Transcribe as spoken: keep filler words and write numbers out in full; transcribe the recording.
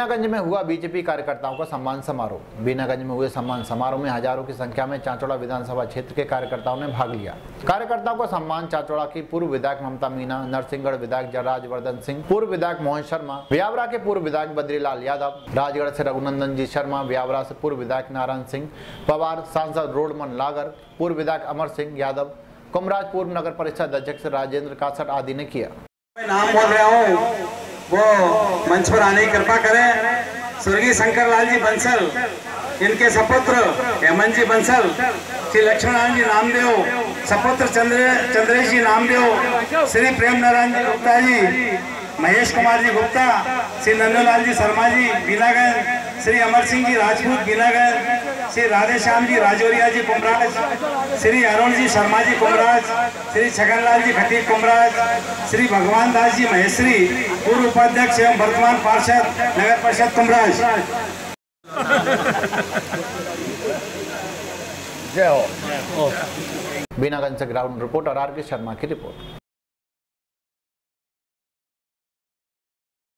बीनागंज में हुआ बीजेपी कार्यकर्ताओं का सम्मान समारोह। बीनागंज में हुए सम्मान समारोह में हजारों की संख्या में चाचौड़ा विधानसभा क्षेत्र के कार्यकर्ताओं ने भाग लिया। कार्यकर्ताओं को सम्मान चाचौड़ा की पूर्व विधायक ममता मीना, नरसिंहगढ़ विधायक जयराजवर्धन सिंह, पूर्व विधायक मोहन शर्मा, ब्यावरा के पूर्व विधायक बद्रीलाल यादव, राजगढ़ से रघुनंदन जी शर्मा, ब्यावरा से पूर्व विधायक नारायण सिंह पवार, सांसद रोडमन लागर, पूर्व विधायक अमर सिंह यादव, कुमराज पूर्व नगर परिषद अध्यक्ष राजेंद्र कासट आदि ने किया। नाम बोल रहा हूँ वो मंच पर आने की कृपा करें। स्वर्गीय शंकर लाल जी बंसल, इनके सपुत्र हेमंत जी बंसल, श्री लक्ष्मण जी नामदेव, सपुत्र चंद्र चंद्रेश जी नामदेव, श्री प्रेम नारायण जी गुप्ता जी, महेश कुमार जी गुप्ता, श्री नंदलाल जी शर्मा जी बीनागंज, श्री अमर सिंह जी राजपूत बीनागंज, श्री राधे श्याम जी राजौरिया जी कुमराज, श्री अरुण जी शर्मा जी कुमराज, श्री छगनलाल जी खटीक कुमराज, श्री भगवान दास जी महेश्वरी, पूर्व उपाध्यक्ष एवं वर्तमान पार्षद नगर परिषद कुमराज। जय हो। बीनागंज से ग्राउंड रिपोर्टर आर के शर्मा की रिपोर्ट।